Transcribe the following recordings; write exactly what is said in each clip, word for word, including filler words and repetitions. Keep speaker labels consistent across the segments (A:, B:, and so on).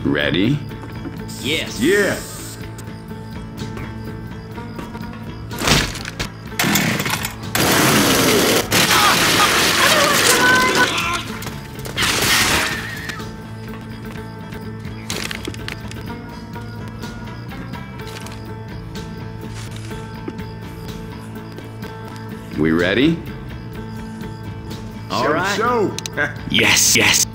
A: Ready?
B: Yes.
C: Yeah.
A: We ready?
B: All
C: Show,
B: right.
C: show.
B: Yes, yes.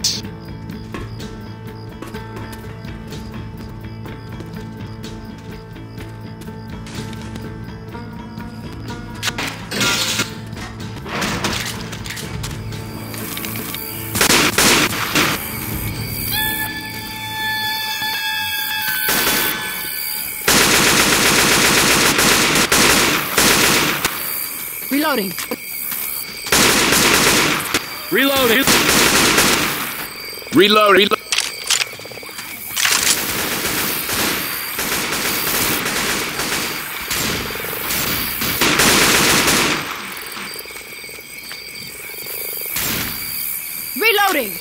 D: Reloading.
B: Reloading.
A: Reload. Reload.
D: Reloading.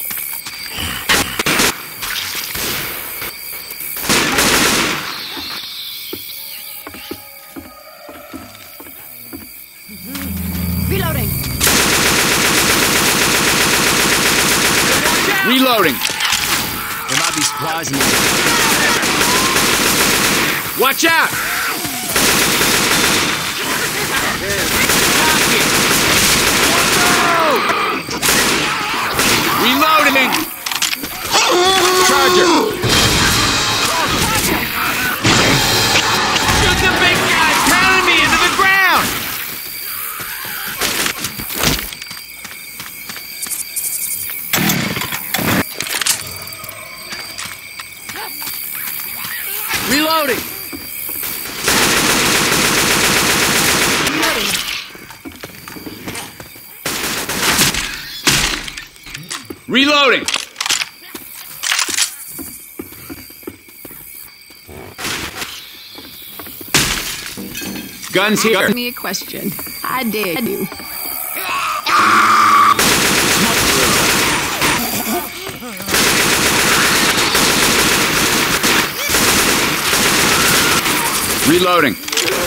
D: Reloading.
A: Reloading.
B: There might be supplies in there.
A: Watch out! Reloading! Charger! Shoot the big guy pounding me into the ground!
B: Reloading.
A: Reloading! Guns here.
D: Ask me a question. I dare you.
A: Reloading.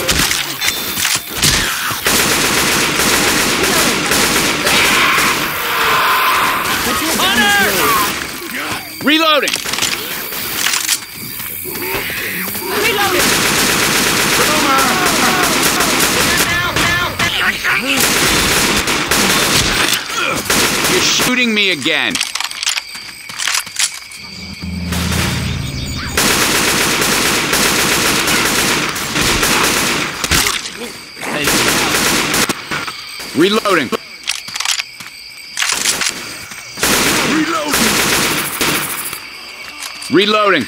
A: Reloading. You're shooting me again. Reloading. Reloading.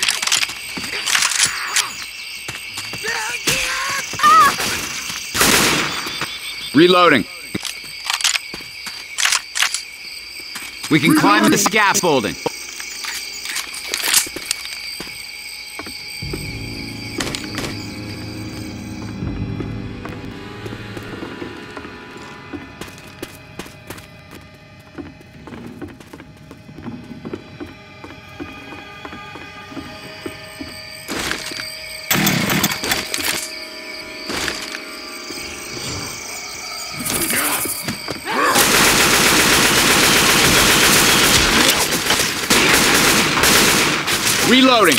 A: Reloading. We can climb the scaffolding. Reloading.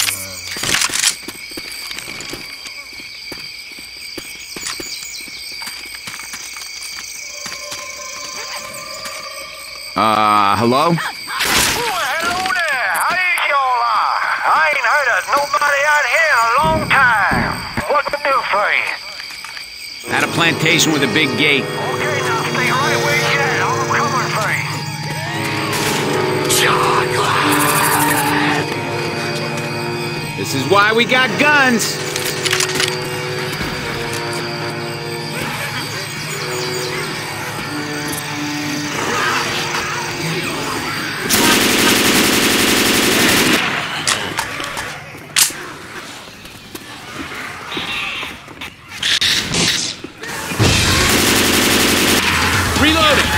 A: Uh, hello?
E: Oh, hello there. How is y'all are? I ain't heard of nobody out here in a long time. What can I do for you?
A: At a plantation with a big gate.
E: Okay, now stay right where you at. I'm coming for you.
A: This is why we got guns. Reloading.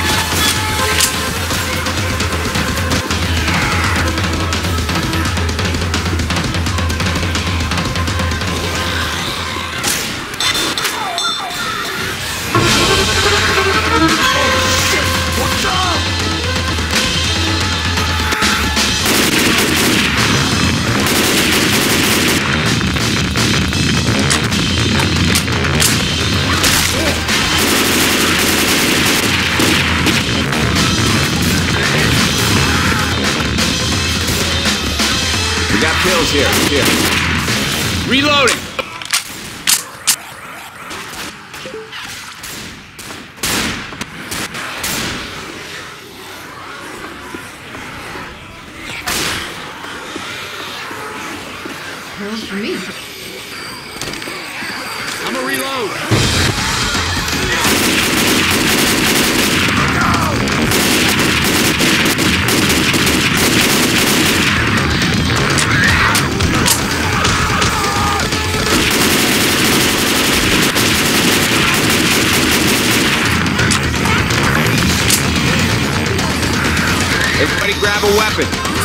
A: pills here. Here.
B: Reloading.
D: Pills for me.
B: I'm a reload.
A: Everybody grab a weapon.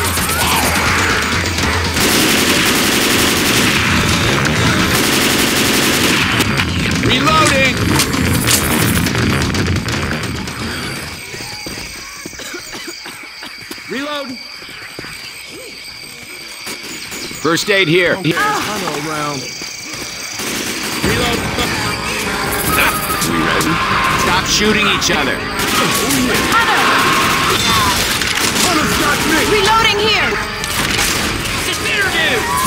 B: Reloading. Reload.
A: First aid here. Here.
B: Tunnel around. Reload.
A: We ready? Stop shooting each other.
D: Reloading here.
B: Just there, dude.